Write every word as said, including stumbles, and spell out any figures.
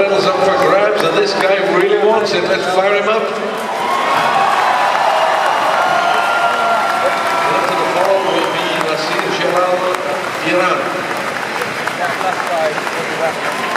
medal's up for grabs, and this guy really wants it. Let's fire him up. Into the ball will be Nasir Jalal, Iran.